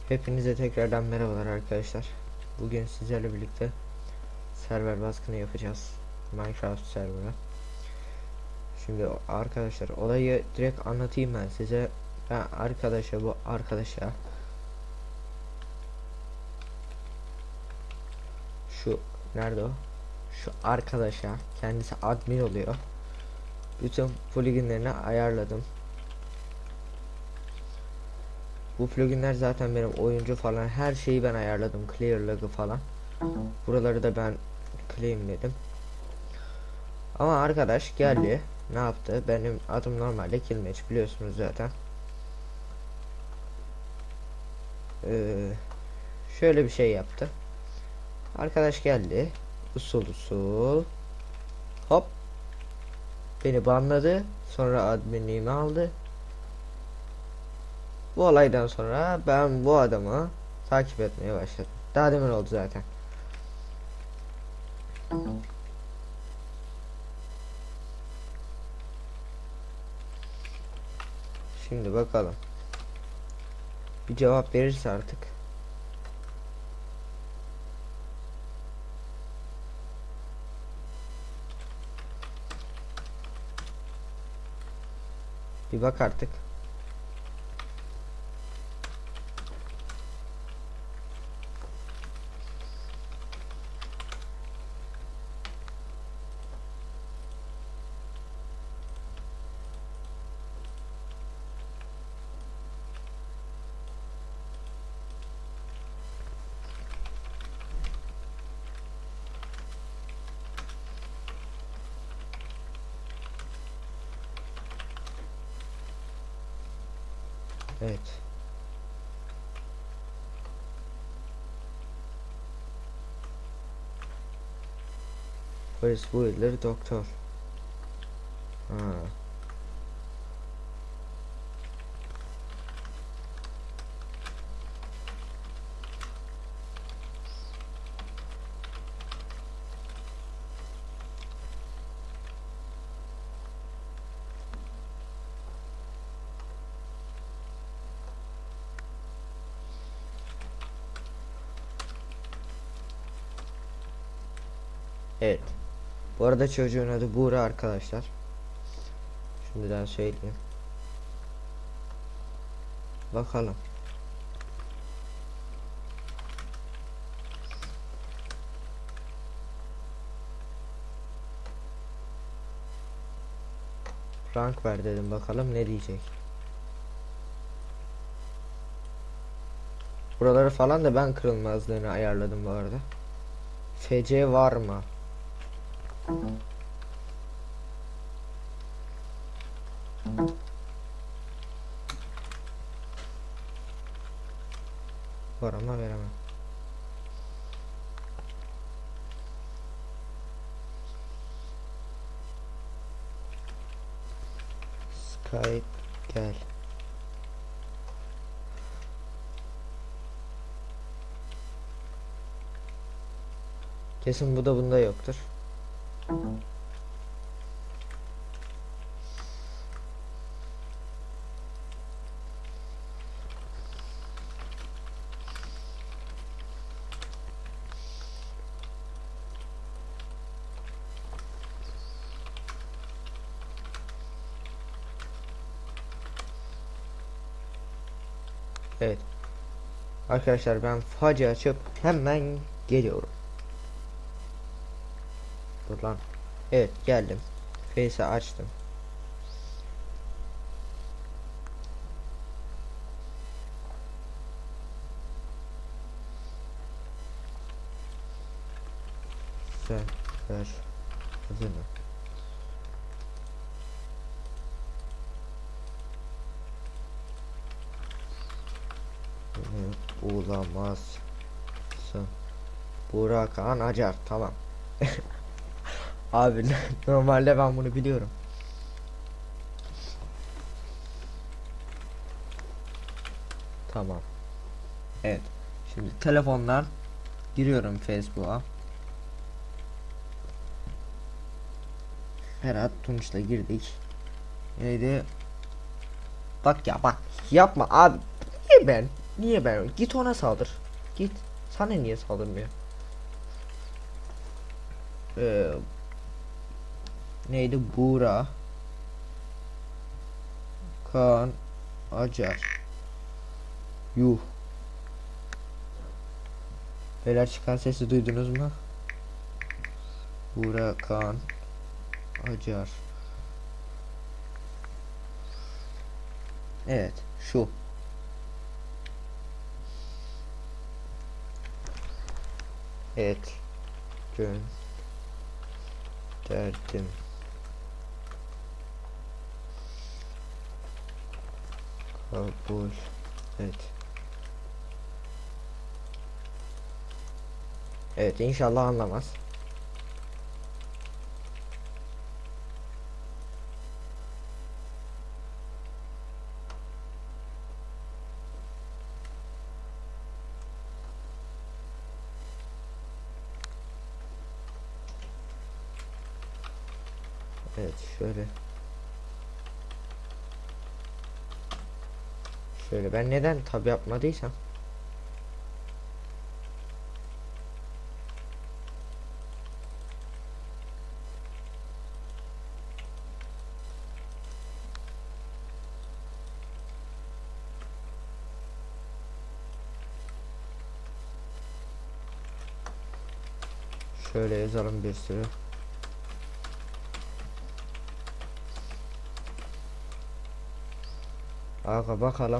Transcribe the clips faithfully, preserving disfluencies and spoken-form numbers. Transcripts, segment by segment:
Hepinize tekrardan merhabalar arkadaşlar. Bugün sizlerle birlikte server baskını yapacağız. Minecraft server'a. Şimdi arkadaşlar olayı direkt anlatayım ben size. Ben arkadaşa bu arkadaşa şu nerede o? Şu arkadaşa kendisi admin oluyor. Bütün pluginlerini ayarladım. Bu pluginler zaten benim oyuncu falan her şeyi ben ayarladım. Clear log'ı falan. Buraları da ben claimledim. Ama arkadaş geldi. Ne yaptı? Benim adım normalde Killmatch biliyorsunuz zaten. Ee, şöyle bir şey yaptı. Arkadaş geldi. Usul usul. Hop. Beni banladı. Sonra adminliğimi aldı. Bu olaydan sonra ben bu adamı takip etmeye başladım. Daha demin oldu zaten. Şimdi bakalım. Bir cevap verirse artık. Bir bak artık. Evet. Polis Wheeler doktor. Ha. Evet. Bu arada çocuğun adı Buğra arkadaşlar. Şimdiden söyleyeyim. Bakalım. Rank ver dedim, bakalım ne diyecek. Buraları falan da ben kırılmazlığını ayarladım bu arada. F C var mı? Var ama veremem. Skype gel. Kesin bu da bunda yoktur. Evet. Arkadaşlar ben facı açıp hemen geliyorum. Dur lan. Evet geldim. Face'i açtım. Sen ver. Hazır mı? Olamazsın. Burak Han Acar, tamam. Abi normalde ben bunu biliyorum. Tamam. Evet. Şimdi telefondan giriyorum Facebook'a. Ferhat Tunç'la girdik. Neydi? Bak ya bak. Yapma abi. Niye ben? Niye ben? Git ona saldır. Git. Sana niye saldırmıyor? Ee, neydi? Buğra, Kaan, Acar. Yuh. Beyler, çıkan sesi duydunuz mu? Buğra, Kaan, Acar. Evet, şu. Evet. Gönderdim. Kabul et. Evet, inşallah anlamaz. Evet, şöyle. Şöyle, ben neden tab yapmadıysam. Şöyle yazalım bir sürü. Aga bakalım.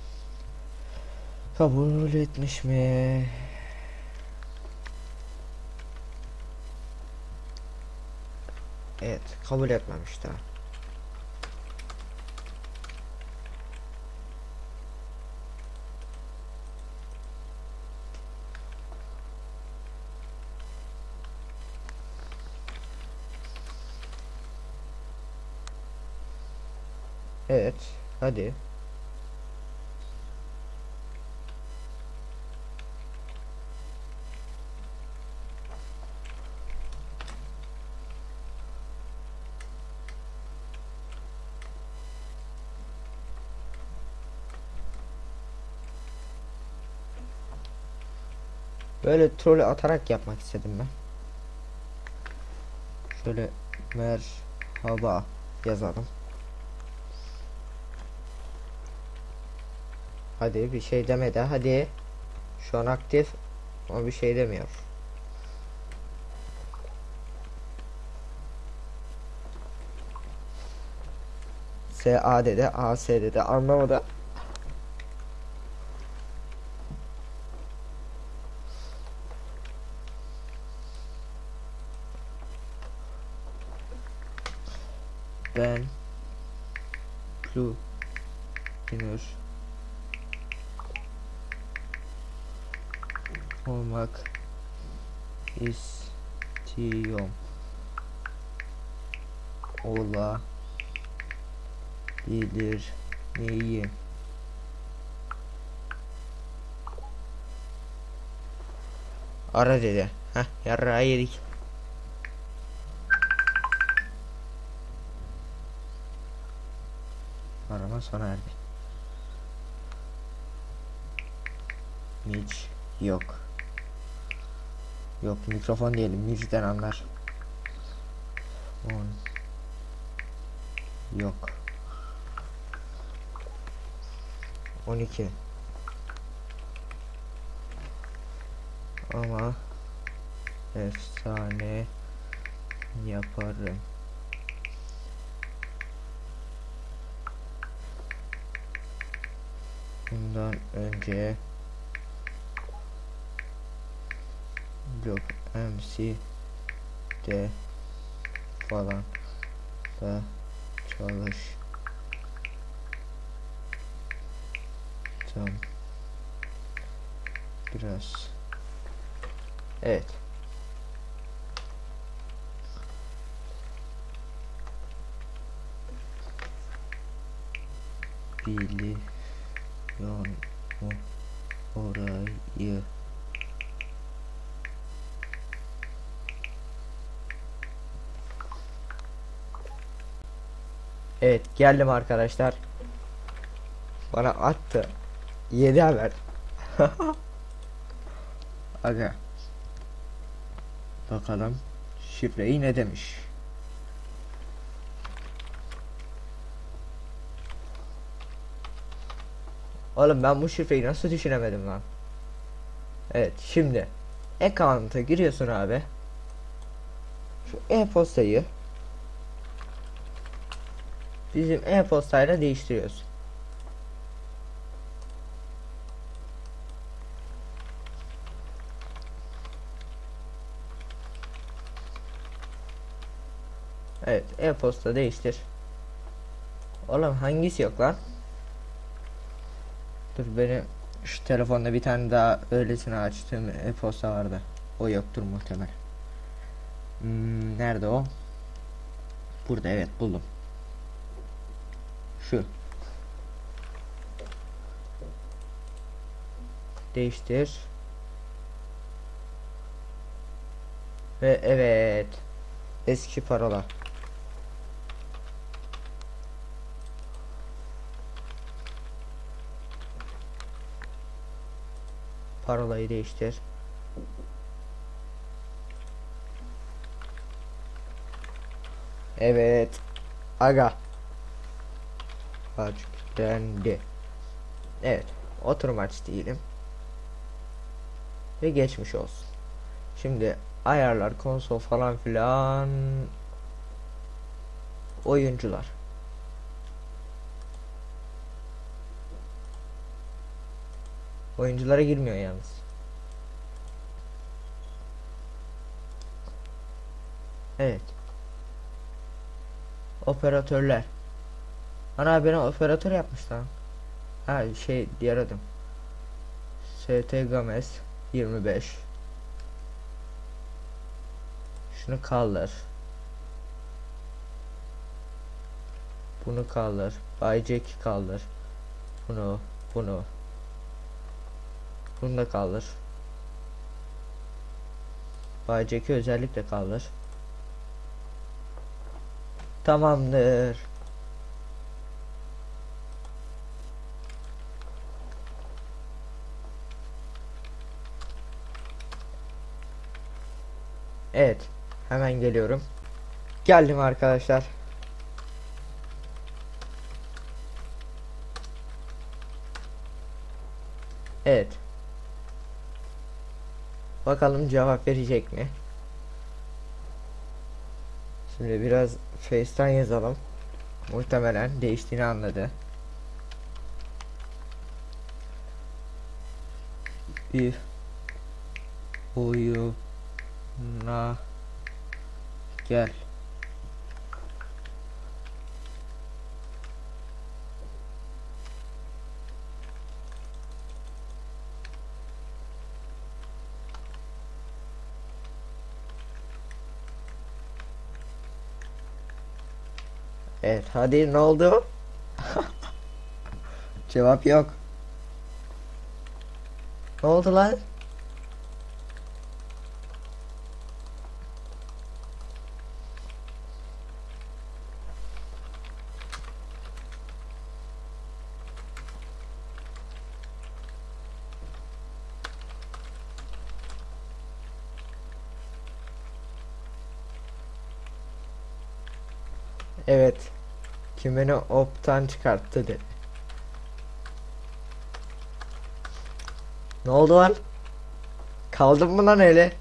Kabul etmiş mi? Evet, kabul etmemiş daha. Evet, hadi. Böyle troll atarak yapmak istedim ben. Şöyle merhaba yazalım. Hadi bir şey demedi, hadi. Şu an aktif ama bir şey demiyor. S A dedi, A S dedi, anlamadı. Ben pluginer olmak istiyorum. Olabilir miyim? Ara dedi. Heh, yarrağı yedik. Arama sona erdi. Hiç yok. Yok, mikrofon diyelim, müzikten anlar. On. Yok. on iki. Ama efsane yaparım. Bundan önce Block M C de falan da çalış. Tam biraz. Evet. Biliyor mu orayı? Evet, geldim arkadaşlar. Bana attı. yedi haber. Aga. Bakalım şifreyi ne demiş. Oğlum ben bu şifreyi nasıl düşünemedim lan? Evet, şimdi account'a giriyorsun abi. Şu e-postayı bizim e-postayla değiştiriyorsun. Evet, e-posta değiştir. Oğlum hangisi yok lan? Dur, benim şu telefonda bir tane daha öylesine açtığım e-posta vardı. O yoktur muhtemelen. Hmm, nerede o? Burada, evet, buldum. Şu. Değiştir. Ve evet. Eski parola. Parolayı değiştir. Evet. Aga. Açıklandı. Evet. Oturum aç diyelim. Ve geçmiş olsun. Şimdi ayarlar, konsol falan filan. Oyuncular. Oyunculara girmiyor yalnız. Evet. Operatörler. Ana, beni operatör yapmış lan. Ha, şey, diğer adım. S T Gomez yirmi beş. Şunu kaldır. Bunu kaldır. Bay Jack'i kaldır. Bunu, bunu. Bunu da kaldır. Bay Jack'i özellikle kaldır. Tamamdır. Evet. Hemen geliyorum. Geldim arkadaşlar. Evet. Bakalım cevap verecek mi? Şimdi biraz Face'ten yazalım. Muhtemelen değiştiğini anladı. Bir oyuna gel. Evet, hadi, ne oldu? Cevap yok. Ne oldu lan? Evet. Kim beni optan çıkarttı dedi. Ne oldu lan? Kaldın mı lan öyle?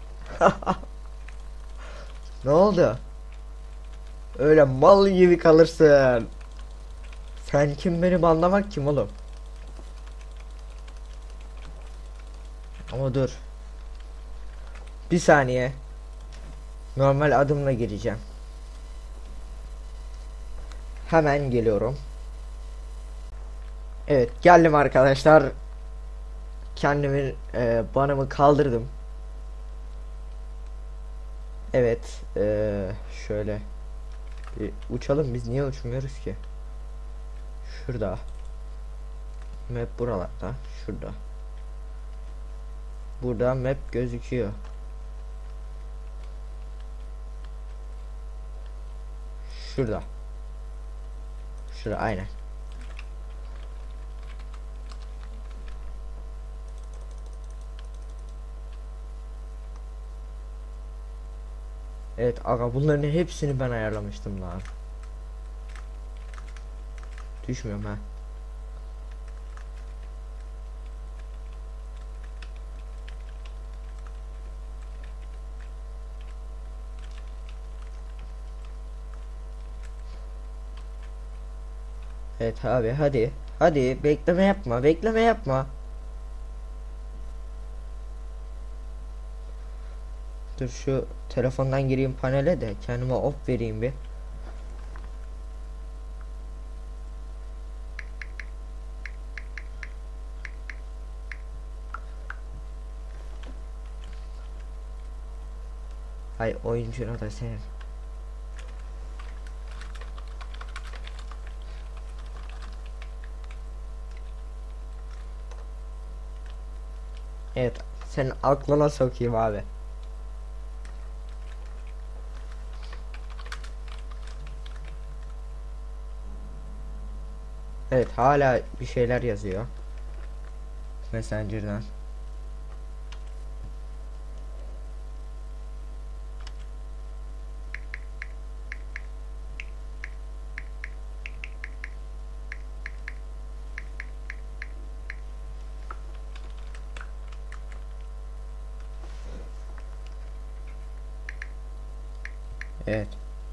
Ne oldu? Öyle mal gibi kalırsın. Sen kim, beni banlamak kim oğlum? Ama dur. Bir saniye. Normal adımla gireceğim. Hemen geliyorum. Evet, geldim arkadaşlar. Kendimi e, banımı kaldırdım. Evet, e, şöyle bir uçalım, biz niye uçmuyoruz ki? Şurada. Map buralarda. Şurada. Burada map gözüküyor. Şurada. Şurada aynen. Evet aga, bunların hepsini ben ayarlamıştım lan. Düşmüyorum ha. Evet abi, hadi. Hadi bekleme yapma, bekleme yapma. Dur şu telefondan gireyim panele de kendime op vereyim bir. Hay oyuncuna da senin. Evet, senin aklına sokayım abi. Evet, hala bir şeyler yazıyor Messenger'dan. Evet.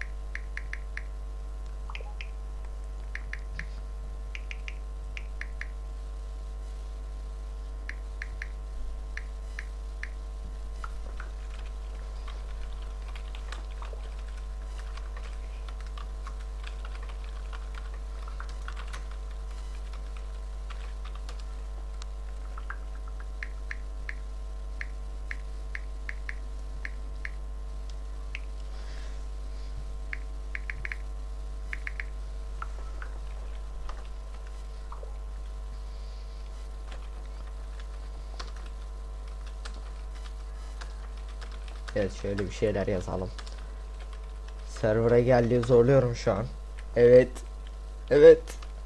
Evet, şöyle bir şeyler yazalım. Server'a geldi, zorluyorum şu an. Evet. Evet.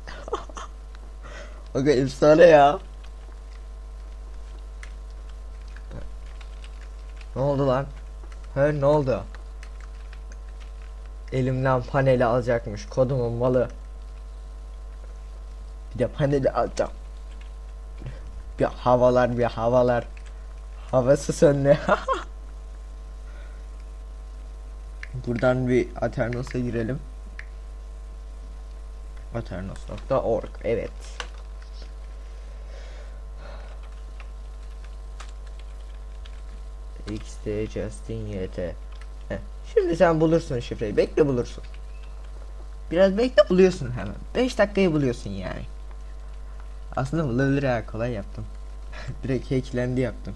Aga efsane ya. Ne oldu lan? He, ne oldu? Elimden paneli alacakmış kodumun malı. Bir de paneli alacağım. Bir havalar, bir havalar. Havası söndü. Buradan bir Aternos'a girelim. aternos nokta org. Evet. X D Justin Y T. Heh. Şimdi sen bulursun şifreyi. Bekle, bulursun. Biraz bekle, buluyorsun hemen. beş dakikayı buluyorsun yani. Aslında bulabilir ha, kolay yaptım. Direkt hacklendi yaptım.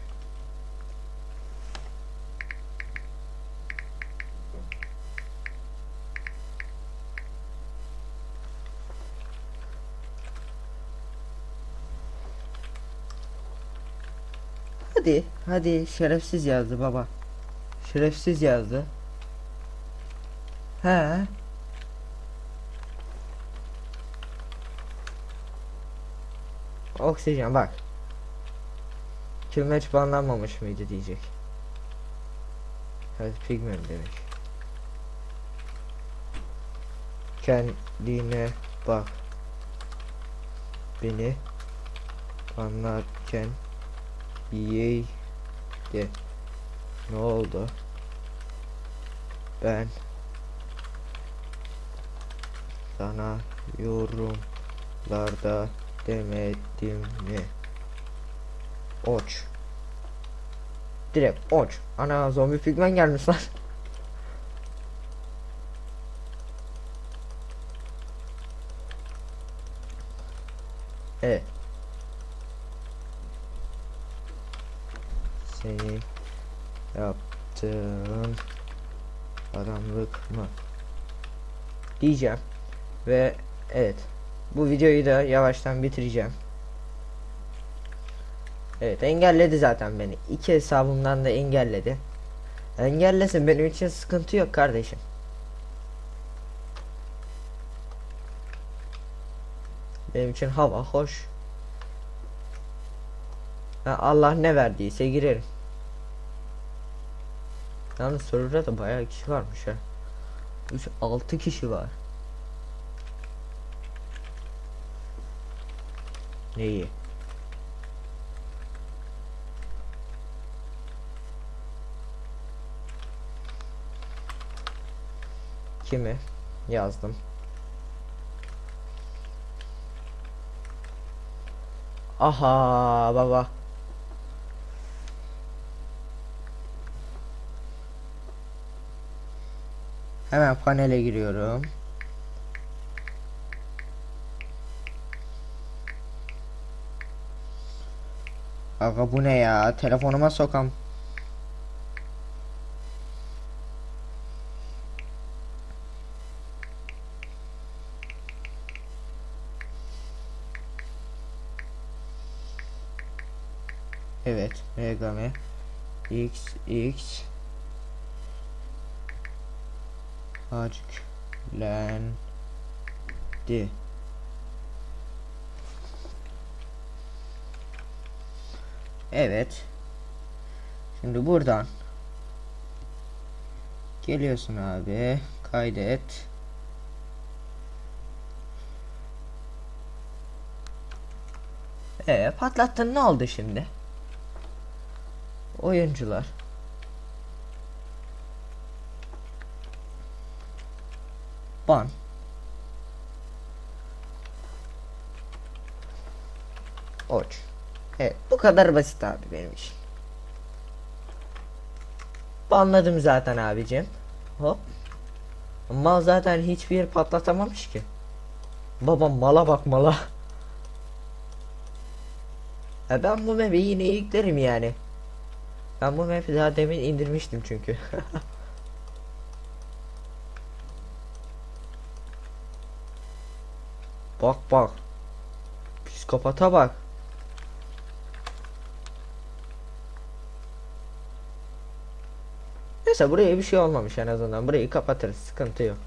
Hadi hadi, şerefsiz yazdı baba. Şerefsiz yazdı. He. Oksijen bak. Kilmeç banlanmamış mıydı diyecek. Evet, pigmen demiş. Kendine bak. Beni banlarken iyiydi. Ne oldu? Ben sana yorumlarda demedim mi? Oç. Direkt oç. Ana, zombi pigmen gelmiş lan. Evet. Senin yaptığın adamlık mı diyeceğim ve evet, bu videoyu da yavaştan bitireceğim. Evet, engelledi zaten beni. İki hesabımdan da engelledi. Engellesin, benim için sıkıntı yok kardeşim. Benim için hava hoş. Ha, Allah ne verdiyse girerim. Yalnız serverda da bayağı kişi varmış ha. üç altı kişi var. Neyi? Kimi? Yazdım. Aha baba. Hemen panele giriyorum. Aga bu ne ya? Telefonuma sokam. Evet, Megame X X Açıklendi. Evet. Şimdi buradan geliyorsun abi. Kaydet. Ee, patlattın, ne oldu şimdi? Oyuncular. Ban. Oç. Evet, bu kadar basit abi benim için. Banladım zaten abicim. Hop. Mal zaten hiçbir yer patlatamamış ki. Babam mala bak mala. E ben bu map'i yine yüklerim yani. Ben bu map'i daha demin indirmiştim çünkü. Bak bak. Psikopata bak. Neyse buraya bir şey olmamış en azından. Burayı kapatırız. Sıkıntı yok.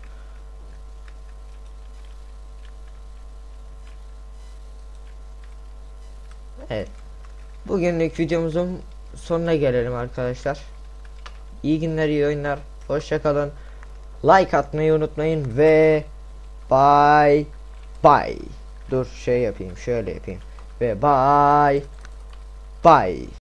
Evet. Bugünlük videomuzun sonuna gelelim arkadaşlar. İyi günler, iyi oyunlar. Hoşça kalın. Like atmayı unutmayın ve bye bye. Dur şey yapayım, şöyle yapayım. Ve bye bye.